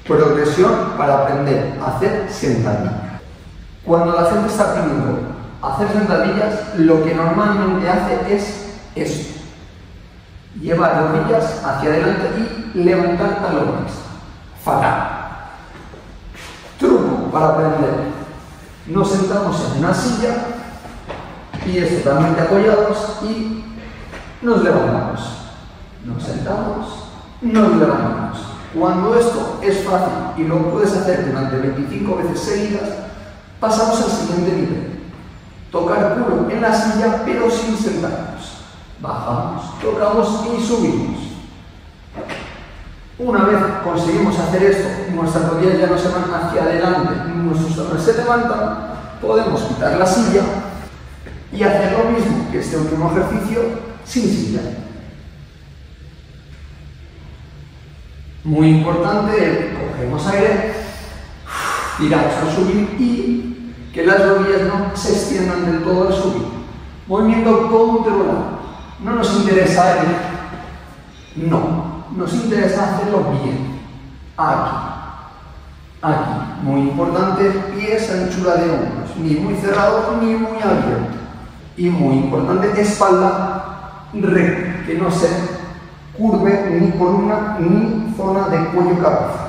Progresión para aprender a hacer sentadillas. Cuando la gente está aprendiendo a hacer sentadillas, lo que normalmente hace es esto. Llevar rodillas hacia adelante y levantar talones. Fatal. Truco para aprender. Nos sentamos en una silla, pies totalmente apoyados y nos levantamos. Nos sentamos, nos levantamos. Cuando esto es fácil y lo puedes hacer durante 25 veces seguidas, pasamos al siguiente nivel. Tocar culo en la silla pero sin sentarnos. Bajamos, tocamos y subimos. Una vez conseguimos hacer esto, nuestras rodillas ya no se van hacia adelante, nuestros talones se levantan, podemos quitar la silla y hacer lo mismo que este último ejercicio sin silla. Muy importante, cogemos aire, tiramos al subir y que las rodillas no se extiendan del todo al subir. Movimiento controlado. No nos interesa nos interesa hacerlo bien. Aquí. Muy importante, pies, anchura de hombros, ni muy cerrado ni muy abierto. Y muy importante, espalda recta, que no se curve ni columna ni zona de cuello cabeza.